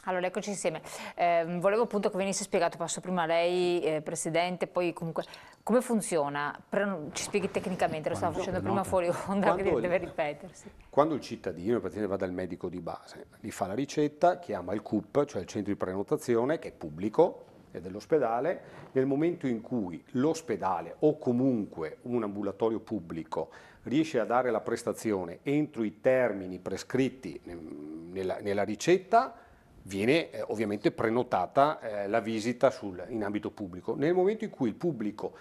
Allora, eccoci insieme. Volevo appunto che venisse spiegato, passo prima a lei, Presidente, poi comunque, come funziona? Ci spieghi tecnicamente, lo stavo facendo prima fuori onda, che deve ripetersi. Quando il cittadino, il paziente va dal medico di base, gli fa la ricetta, chiama il CUP, cioè il centro di prenotazione, che è pubblico, è dell'ospedale. Nel momento in cui l'ospedale o comunque un ambulatorio pubblico riesce a dare la prestazione entro i termini prescritti nella ricetta, viene ovviamente prenotata la visita in ambito pubblico. Nel momento in cui il pubblico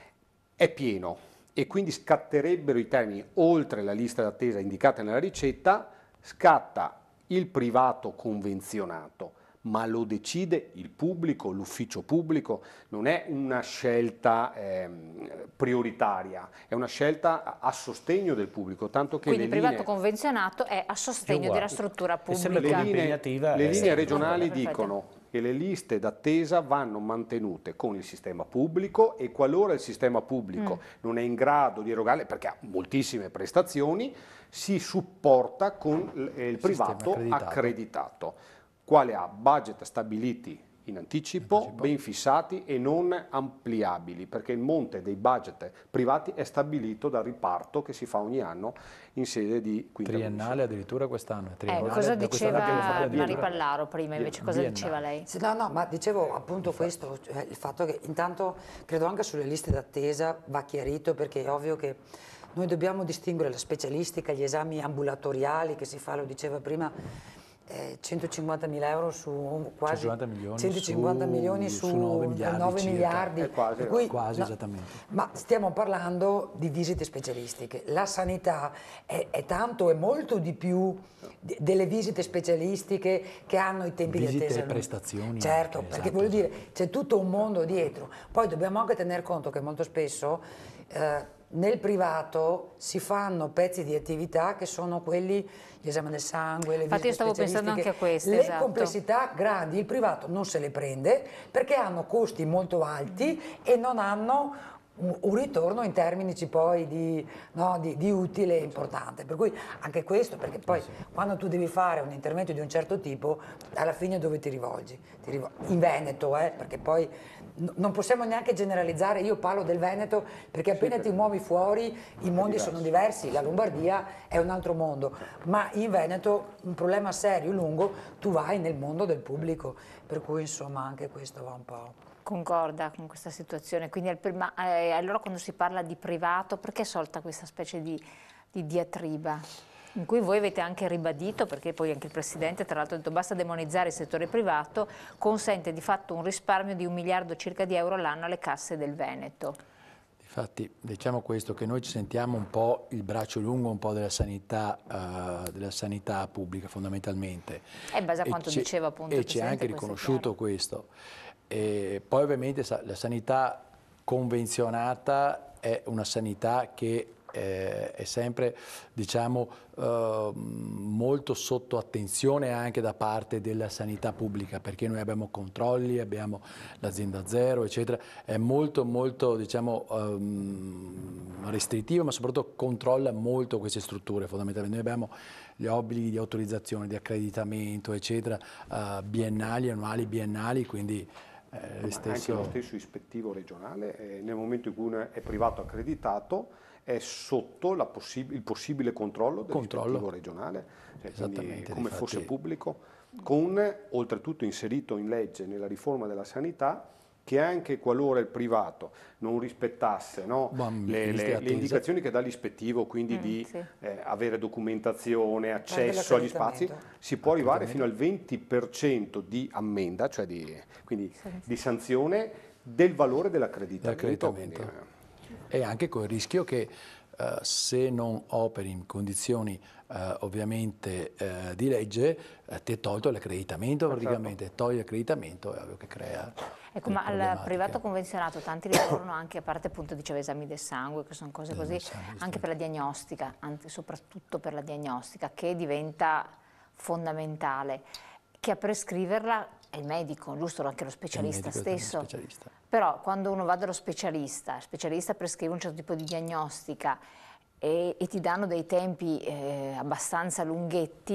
è pieno e quindi scatterebbero i termini oltre la lista d'attesa indicata nella ricetta, scatta il privato convenzionato, ma lo decide il pubblico, l'ufficio pubblico. Non è una scelta prioritaria, è una scelta a sostegno del pubblico. Tanto che quindi il privato convenzionato è a sostegno della struttura pubblica. Le linee regionali dicono che le liste d'attesa vanno mantenute con il sistema pubblico e qualora il sistema pubblico non è in grado di erogare, perché ha moltissime prestazioni, si supporta con il privato accreditato, quale ha budget stabiliti in anticipo, ben fissati e non ampliabili, perché il monte dei budget privati è stabilito dal riparto che si fa ogni anno in sede di quinta triennale, addirittura quest'anno. Cosa diceva Mari Pallaro prima, invece cosa diceva lei? Sì, no, ma dicevo appunto questo, cioè il fatto che intanto credo anche sulle liste d'attesa va chiarito, perché è ovvio che noi dobbiamo distinguere la specialistica, gli esami ambulatoriali che si fa, lo diceva prima, 150.000 euro su quasi 150 milioni su 9 miliardi, quasi esattamente. Ma stiamo parlando di visite specialistiche. La sanità è tanto e molto di più delle visite specialistiche che hanno i tempi di attesa. Visite e prestazioni. Certo, anche, perché voglio dire, c'è tutto un mondo dietro. Poi dobbiamo anche tener conto che molto spesso nel privato si fanno pezzi di attività che sono quelli, gli esami del sangue, le visite specialistiche. Infatti io stavo pensando anche a queste, le complessità grandi, il privato non se le prende perché hanno costi molto alti e non hanno un ritorno in termini poi di utile importante. Per cui anche questo, perché poi quando tu devi fare un intervento di un certo tipo, alla fine dove ti rivolgi? In Veneto, perché poi non possiamo neanche generalizzare, io parlo del Veneto perché appena ti muovi fuori i mondi sono diversi, la Lombardia è un altro mondo, ma in Veneto un problema serio, lungo, tu vai nel mondo del pubblico, per cui insomma anche questo va un po'. Concorda con questa situazione, quindi allora quando si parla di privato, perché è sorta questa specie di diatriba? In cui voi avete anche ribadito, perché poi anche il Presidente tra l'altro ha detto basta demonizzare il settore privato, consente di fatto un risparmio di 1 miliardo circa di euro all'anno alle casse del Veneto. Infatti diciamo questo, che noi ci sentiamo un po' il braccio lungo un po' della sanità pubblica fondamentalmente. In base a quanto diceva appunto il Presidente. E ci è anche riconosciuto questo. E poi ovviamente la sanità convenzionata è una sanità che è sempre, diciamo, molto sotto attenzione anche da parte della sanità pubblica, perché noi abbiamo controlli, abbiamo l'azienda zero, eccetera, è molto, molto, diciamo, restrittiva, ma soprattutto controlla molto queste strutture fondamentalmente. Noi abbiamo gli obblighi di autorizzazione, di accreditamento, eccetera, biennali, annuali, biennali, quindi anche lo stesso ispettivo regionale, nel momento in cui uno è privato accreditato, è sotto il possibile controllo dell'ispettivo regionale, quindi come fosse pubblico, con oltretutto inserito in legge nella riforma della sanità che anche qualora il privato non rispettasse le indicazioni che dà l'ispettivo, quindi di avere documentazione, accesso agli spazi, si può arrivare fino al 20% di ammenda, cioè di sanzione del valore dell'accreditamento. E anche con il rischio che se non operi in condizioni ovviamente di legge, ti è tolto l'accreditamento praticamente, togli l'accreditamento, è ovvio che crea. Ecco, ma al privato convenzionato tanti ricorrono anche, a parte appunto diceva esami del sangue, che sono cose così, anche per la diagnostica, soprattutto per la diagnostica, che diventa fondamentale, che a prescriverla è il medico, giusto? Anche lo specialista stesso. Però quando uno va dallo specialista, il specialista prescrive un certo tipo di diagnostica e ti danno dei tempi abbastanza lunghetti,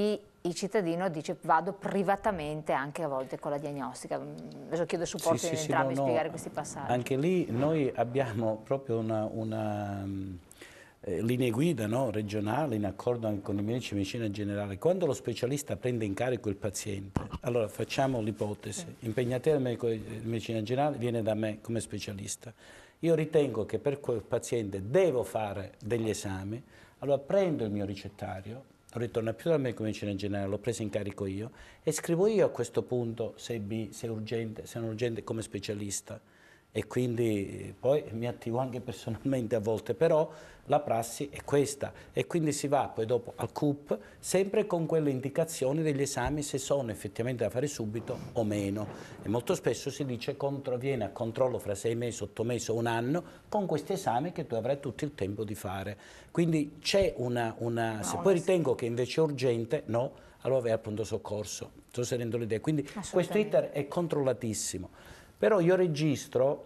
il cittadino dice vado privatamente anche a volte con la diagnostica. Adesso chiedo supporto in entrambi a spiegare questi passaggi. Anche lì noi abbiamo proprio una linee guida, no, regionale, in accordo anche con i medici di medicina generale. Quando lo specialista prende in carico il paziente, allora facciamo l'ipotesi, impegnativo del medico di medicina generale viene da me come specialista. Io ritengo che per quel paziente devo fare degli esami, allora prendo il mio ricettario, non ritorna più dal medico di medicina generale, l'ho preso in carico io e scrivo io a questo punto se è urgente, se non è urgente come specialista, e quindi poi mi attivo anche personalmente a volte, però la prassi è questa e quindi si va poi dopo al CUP sempre con quelle indicazioni degli esami se sono effettivamente da fare subito o meno, e molto spesso si dice viene a controllo fra 6 mesi, 8 mesi o un anno con questi esami che tu avrai tutto il tempo di fare, quindi c'è se poi ritengo che invece è urgente, no, allora vai al pronto soccorso, sto serendo l'idea, quindi questo iter è controllatissimo. Però io registro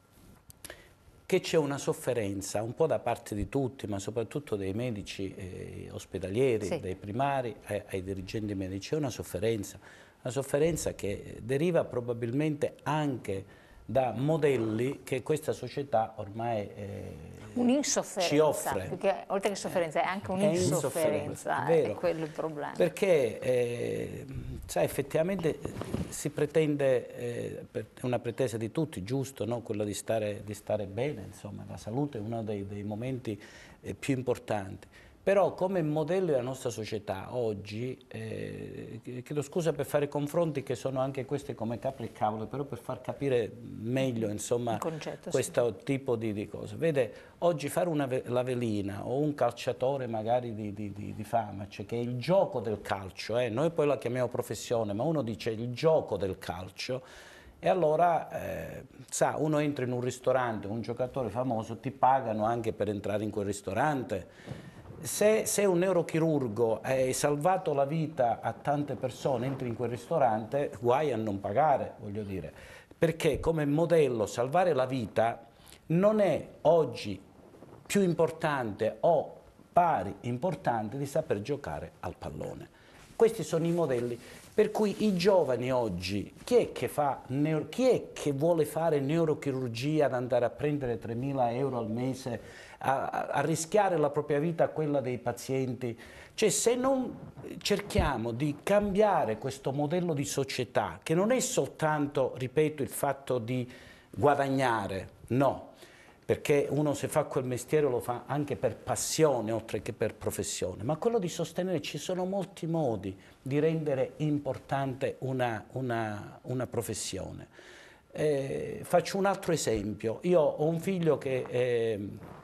che c'è una sofferenza un po' da parte di tutti, ma soprattutto dei medici ospedalieri, dei primari ai dirigenti medici, c'è una sofferenza che deriva probabilmente anche da modelli che questa società ormai ci offre. Perché oltre che sofferenza è anche un'insofferenza, è quello il problema. Perché sai, effettivamente si pretende, è una pretesa di tutti, giusto, no? Quella di stare bene, insomma, la salute è uno dei momenti più importanti. Però come modello della nostra società oggi, chiedo scusa per fare confronti che sono anche questi come capre e cavolo, però per far capire meglio insomma questo tipo di cose. Vede, oggi fare la velina o un calciatore magari di fama, cioè che è il gioco del calcio, noi poi la chiamiamo professione, ma uno dice il gioco del calcio, e allora, sa, uno entra in un ristorante, un giocatore famoso, ti pagano anche per entrare in quel ristorante. Se un neurochirurgo hai salvato la vita a tante persone, entri in quel ristorante, guai a non pagare, voglio dire, perché come modello salvare la vita non è oggi più importante o pari importante di saper giocare al pallone. Questi sono i modelli per cui i giovani oggi, chi è che vuole fare neurochirurgia ad andare a prendere 3.000 euro al mese, a rischiare la propria vita a quella dei pazienti? Cioè, se non cerchiamo di cambiare questo modello di società, che non è soltanto, ripeto, il fatto di guadagnare, no, perché uno se fa quel mestiere lo fa anche per passione oltre che per professione, ma quello di sostenere, ci sono molti modi di rendere importante una professione. Faccio un altro esempio. Io ho un figlio che è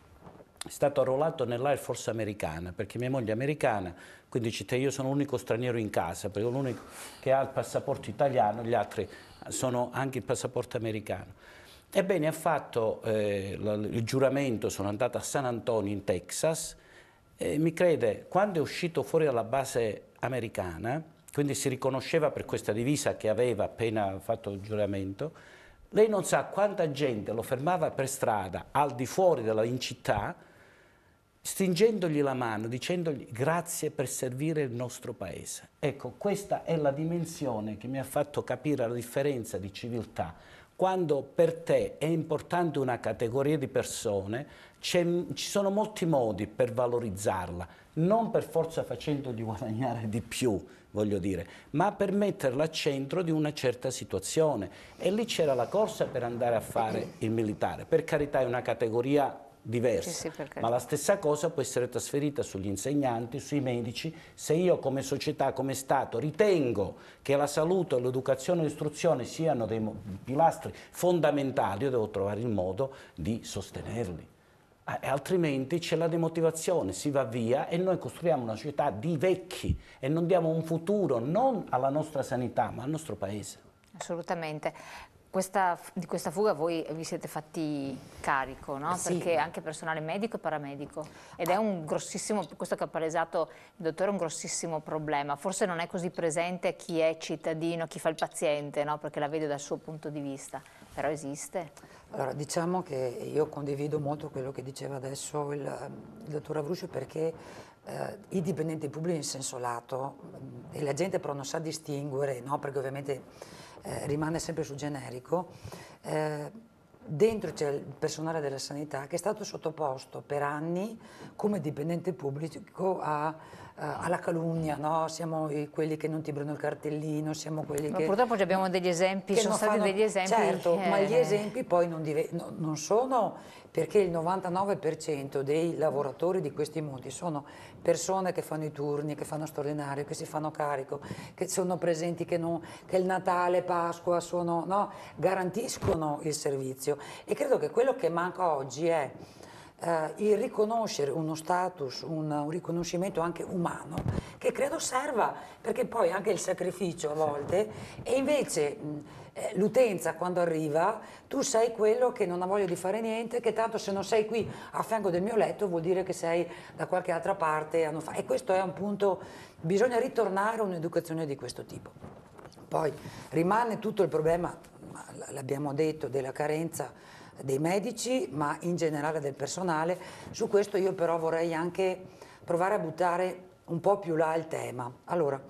stato arruolato nell'Air Force americana, perché mia moglie è americana, quindi io sono l'unico straniero in casa, perché l'unico che ha il passaporto italiano, gli altri sono anche il passaporto americano. Ebbene, ha fatto il giuramento, sono andato a San Antonio in Texas, mi crede, quando è uscito fuori dalla base americana, quindi si riconosceva per questa divisa che aveva appena fatto il giuramento, lei non sa quanta gente lo fermava per strada, al di fuori in città, stringendogli la mano, dicendogli grazie per servire il nostro paese. Ecco, questa è la dimensione che mi ha fatto capire la differenza di civiltà. Quando per te è importante una categoria di persone, ci sono molti modi per valorizzarla, non per forza facendogli guadagnare di più, voglio dire, ma per metterla al centro di una certa situazione. E lì c'era la corsa per andare a fare il militare. Per carità è una categoria diversa, ma la stessa cosa può essere trasferita sugli insegnanti, sui medici. Se io come società, come Stato ritengo che la salute, l'educazione e l'istruzione siano dei pilastri fondamentali, io devo trovare il modo di sostenerli. Altrimenti c'è la demotivazione, si va via e noi costruiamo una società di vecchi e non diamo un futuro non alla nostra sanità ma al nostro paese. Assolutamente. Di questa fuga voi vi siete fatti carico, no? Sì. Perché anche personale medico e paramedico, ed è un grossissimo, questo che ha palesato il dottore, è un grossissimo problema. Forse non è così presente chi è cittadino, chi fa il paziente, no? Perché la vede dal suo punto di vista, però esiste. Allora, diciamo che io condivido molto quello che diceva adesso il dottor Avruscio, perché i dipendenti pubblici in senso lato, e la gente però non sa distinguere, no? Perché ovviamente rimane sempre sul generico, dentro c'è il personale della sanità che è stato sottoposto per anni come dipendente pubblico alla calunnia, no? Siamo quelli che non tibrano il cartellino, siamo quelli Ma che... purtroppo abbiamo degli esempi, sono stati degli esempi. Certo, ma gli esempi poi non sono, perché il 99% dei lavoratori di questi monti sono persone che fanno i turni, che fanno straordinario, che si fanno carico, che sono presenti, che il Natale, Pasqua garantiscono il servizio. E credo che quello che manca oggi è il riconoscere uno status, un riconoscimento anche umano, che credo serva, perché poi anche il sacrificio a volte, e invece l'utenza quando arriva, tu sei quello che non ha voglia di fare niente, che tanto se non sei qui a fianco del mio letto vuol dire che sei da qualche altra parte, e questo è un punto, bisogna ritornare a un'educazione di questo tipo. Poi rimane tutto il problema, l'abbiamo detto, della carenza dei medici, ma in generale del personale. Su questo io però vorrei anche provare a buttare un po' più là il tema. Allora,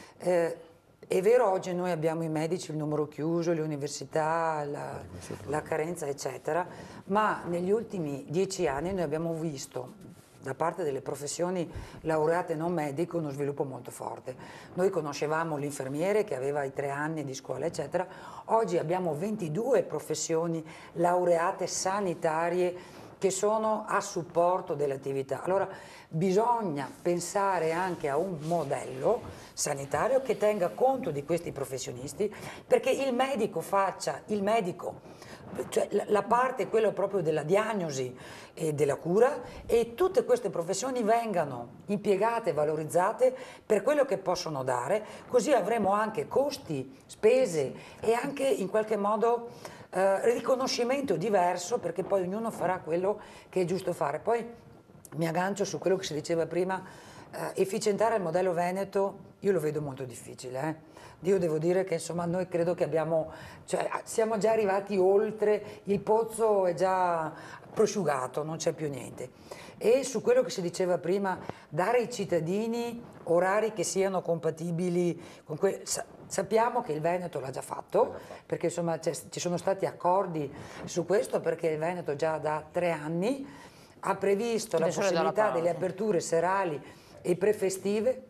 è vero, oggi noi abbiamo i medici, il numero chiuso, le università, la carenza, eccetera, ma negli ultimi 10 anni noi abbiamo visto da parte delle professioni laureate non medico uno sviluppo molto forte. Noi conoscevamo l'infermiere che aveva i 3 anni di scuola, eccetera. Oggi abbiamo 22 professioni laureate sanitarie che sono a supporto dell'attività. Allora bisogna pensare anche a un modello sanitario che tenga conto di questi professionisti, perché il medico faccia il medico, cioè la parte quella proprio della diagnosi e della cura, e tutte queste professioni vengano impiegate e valorizzate per quello che possono dare, così avremo anche costi, spese e anche in qualche modo riconoscimento diverso, perché poi ognuno farà quello che è giusto fare. Poi mi aggancio su quello che si diceva prima, efficientare il modello Veneto, io lo vedo molto difficile. Io devo dire che insomma noi credo che siamo già arrivati oltre, il pozzo è già prosciugato, non c'è più niente. E su quello che si diceva prima, dare ai cittadini orari che siano compatibili con sappiamo che il Veneto l'ha già fatto, perché insomma ci sono stati accordi su questo, perché il Veneto già da 3 anni ha previsto la possibilità delle aperture serali e prefestive.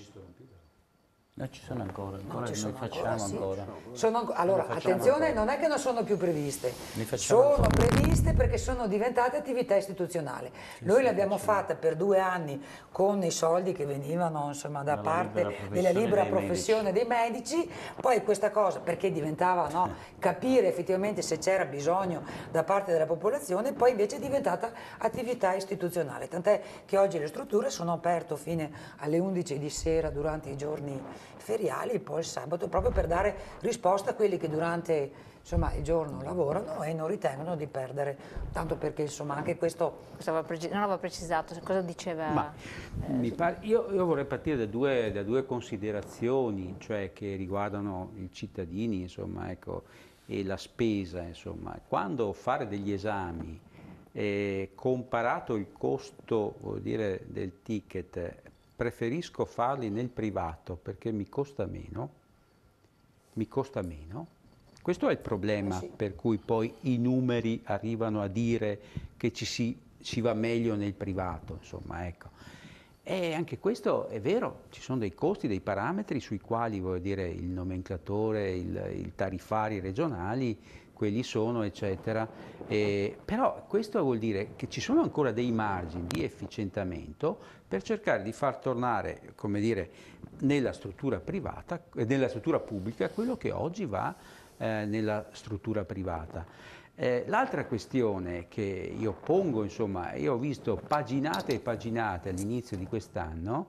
No, ci sono ancora Noi facciamo ancora. Allora, attenzione, non è che non sono più previste, sono previste perché sono diventate attività istituzionali. Noi l'abbiamo fatta per 2 anni con i soldi che venivano insomma da parte della libera professione dei medici, poi questa cosa, perché diventava capire effettivamente se c'era bisogno da parte della popolazione, poi invece è diventata attività istituzionale, tant'è che oggi le strutture sono aperte fino alle 11 di sera durante i giorni feriali, poi il sabato, proprio per dare risposta a quelli che durante il giorno lavorano e non ritengono di perdere, tanto perché insomma anche questo... Non aveva precisato, cosa diceva? Io vorrei partire da due considerazioni, cioè che riguardano i cittadini, insomma, ecco, e la spesa, insomma. Quando fare degli esami, comparato il costo, vuol dire, del ticket, preferisco farli nel privato perché mi costa meno. Questo è il problema per cui poi i numeri arrivano a dire che ci va meglio nel privato, insomma, ecco. E anche questo è vero, ci sono dei costi, dei parametri sui quali, voglio dire, il nomenclatore, i tariffari regionali, quelli sono, eccetera. Però questo vuol dire che ci sono ancora dei margini di efficientamento per cercare di far tornare, come dire, nella struttura privata, nella struttura pubblica, quello che oggi va nella struttura privata. L'altra questione che io pongo, insomma, io ho visto paginate e paginate all'inizio di quest'anno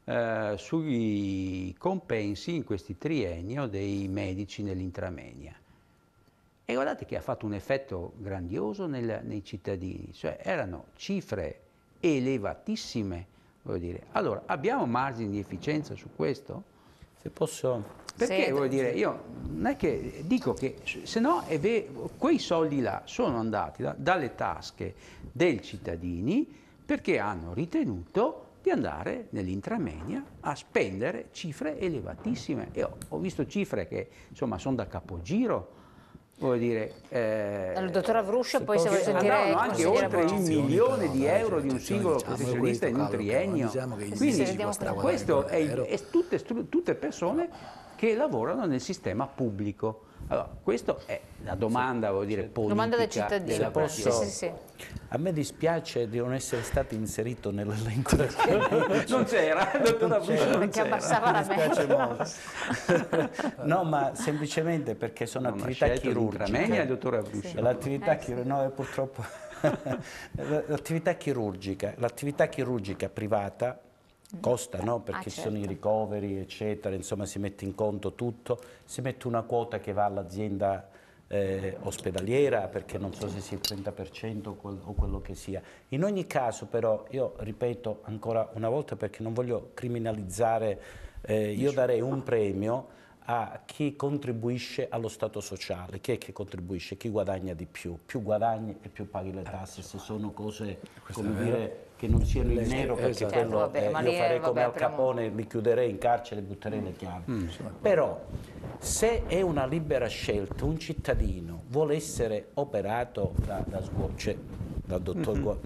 sui compensi in questi triennio dei medici nell'intramoenia. E guardate che ha fatto un effetto grandioso nei cittadini, cioè erano cifre elevatissime, voglio dire. Allora, abbiamo margini di efficienza su questo? Se posso... Perché Sì, voglio dire, io non è che dico che se no quei soldi là sono andati dalle tasche dei cittadini perché hanno ritenuto di andare nell'intramoenia a spendere cifre elevatissime. Io ho visto cifre che insomma sono da capogiro. Voglio dire, Il dottor Avruscio, poi se vuoi sentire andavano il anche consigliere oltre il Avruscio. milione di euro di un Citazioni, singolo diciamo, professionista in un questo, triennio. diciamo che Quindi sì, vediamo questo è tutte persone che lavorano nel sistema pubblico. Allora, questa è la domanda, voglio dire, politica. Domanda del cittadino. della posso- Sì, sì, sì. A me dispiace di non essere stato inserito nell'elenco del Non c'era, il dottor Avruscio non Perché c'era. abbassava la Mi dispiace media. molto. No, ma semplicemente perché sono Non ha attività scelto chirurgiche. l'intramenia il dottor Avruscio. L'attività sì. no, purtroppo l'attività chirurgica privata costa, no? Perché ci sono i certo. ricoveri, eccetera, insomma si mette in conto tutto, si mette una quota che va all'azienda ospedaliera, perché non so se sia il 30% o quello che sia. In ogni caso però, io ripeto ancora una volta perché non voglio criminalizzare, io darei un premio a chi contribuisce allo Stato sociale. Chi è che contribuisce? Chi guadagna di più. Più guadagni e più paghi le tasse, se sono cose, come dire, che non siano in nero, perché esatto. quello, Certo, vabbè, ma io lì, farei come vabbè, Al apriamo- Capone, li chiuderei in carcere e butterei le chiavi. Però, se è una libera scelta, un cittadino vuole essere operato dal dottor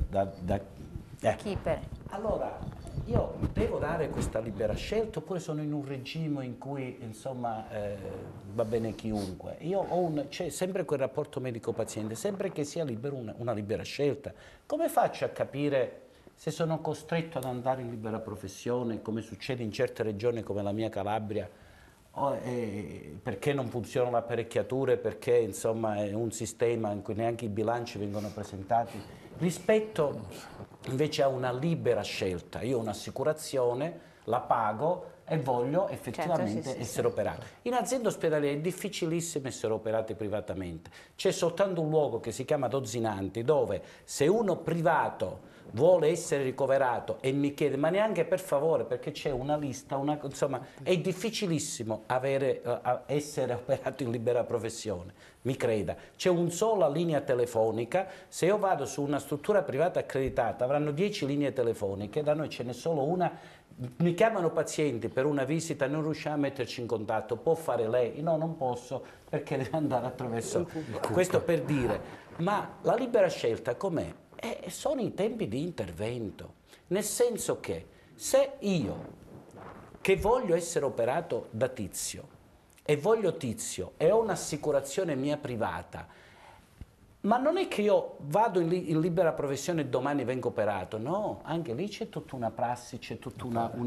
Chi per... allora, io devo dare questa libera scelta oppure sono in un regime in cui, insomma, va bene chiunque? Io ho c'è sempre quel rapporto medico-paziente, sempre che sia libero una libera scelta. Come faccio a capire se sono costretto ad andare in libera professione, come succede in certe regioni come la mia Calabria, perché non funzionano le apparecchiature, perché insomma è un sistema in cui neanche i bilanci vengono presentati, rispetto invece a una libera scelta. Io ho un'assicurazione, la pago e voglio effettivamente Certo, sì, essere operato. In azienda ospedaliera è difficilissimo essere operati privatamente. C'è soltanto un luogo che si chiama Dozzinanti, dove se uno privato vuole essere ricoverato e mi chiede, ma neanche per favore, perché c'è una lista, insomma, è difficilissimo essere operato in libera professione, mi creda. C'è una sola linea telefonica, se io vado su una struttura privata accreditata avranno 10 linee telefoniche, da noi ce n'è solo una. Mi chiamano pazienti per una visita, non riusciamo a metterci in contatto, può fare lei? No, non posso perché deve andare attraverso. Questo per dire, ma la libera scelta com'è? Sono i tempi di intervento, nel senso che se io che voglio essere operato da Tizio e voglio Tizio e ho un'assicurazione mia privata, ma non è che io vado in libera professione e domani vengo operato, no, anche lì c'è tutta una prassi, c'è tutta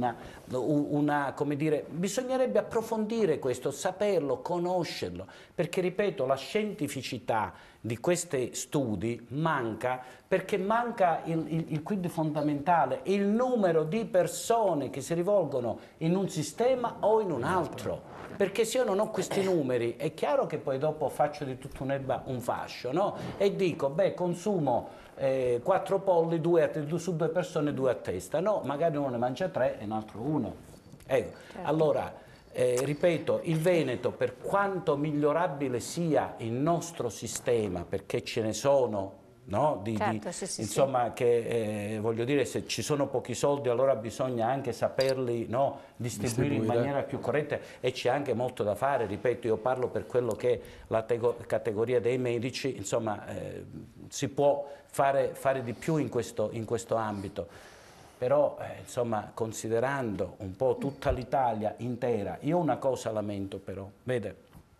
una, come dire, bisognerebbe approfondire questo, saperlo, conoscerlo, perché ripeto, la scientificità di questi studi manca, perché manca il quid fondamentale, il numero di persone che si rivolgono in un sistema o in un altro. Perché se io non ho questi numeri è chiaro che poi dopo faccio di tutta un'erba un fascio, no? E dico, beh, consumo 4 polli, su 2 persone 2 a testa. No, magari uno ne mangia 3 e un altro 1. Ecco, Certo. allora, ripeto, il Veneto, per quanto migliorabile sia il nostro sistema, perché ce ne sono, no? Certo, sì, insomma, che voglio dire, se ci sono pochi soldi allora bisogna anche saperli, no? distribuire in maniera più corretta, e c'è anche molto da fare. Ripeto, io parlo per quello che è la categoria dei medici, insomma, si può fare di più in questo ambito. Però, insomma, considerando un po' tutta l'Italia intera, io una cosa lamento però, vede,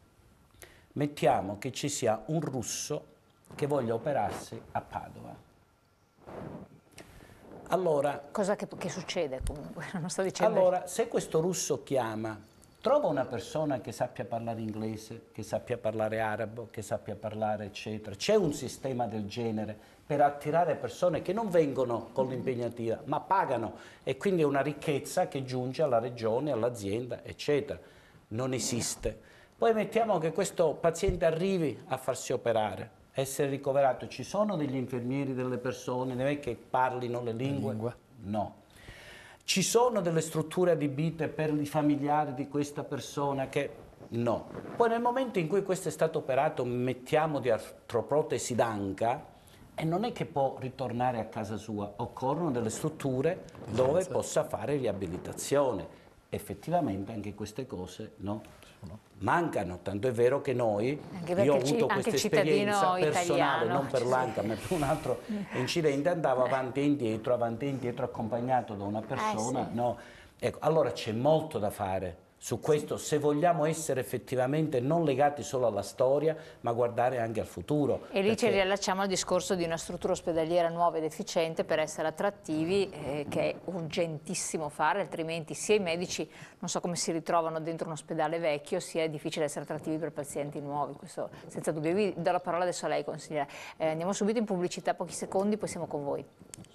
mettiamo che ci sia un russo che voglia operarsi a Padova. Allora, Cosa che succede comunque, non sto dicendo... allora, se questo russo chiama, trova una persona che sappia parlare inglese, che sappia parlare arabo, che sappia parlare eccetera. C'è un sistema del genere per attirare persone che non vengono con l'impegnativa, ma pagano, e quindi è una ricchezza che giunge alla regione, all'azienda, eccetera. Non esiste. Poi mettiamo che questo paziente arrivi a farsi operare, essere ricoverato. Ci sono degli infermieri, delle persone, non è che parlino le lingue? No. Ci sono delle strutture adibite per i familiari di questa persona che... No. Poi nel momento in cui questo è stato operato, mettiamo di artroprotesi d'anca, e non è che può ritornare a casa sua, occorrono delle strutture dove possa fare riabilitazione. Effettivamente anche queste cose, no? Mancano, tanto è vero che noi, io ho avuto questa esperienza personale, non per l'anca, ma per un altro incidente, andavo avanti e indietro, accompagnato da una persona, sì. no? Ecco, allora c'è molto da fare su questo, se vogliamo essere effettivamente non legati solo alla storia, ma guardare anche al futuro. E lì ci riallacciamo al discorso di una struttura ospedaliera nuova ed efficiente per essere attrattivi, che è urgentissimo fare, altrimenti sia i medici non so come si ritrovano dentro un ospedale vecchio, sia è difficile essere attrattivi per pazienti nuovi, questo senza dubbio. Vi do la parola adesso a lei, consigliera. Andiamo subito in pubblicità, pochi secondi, poi siamo con voi.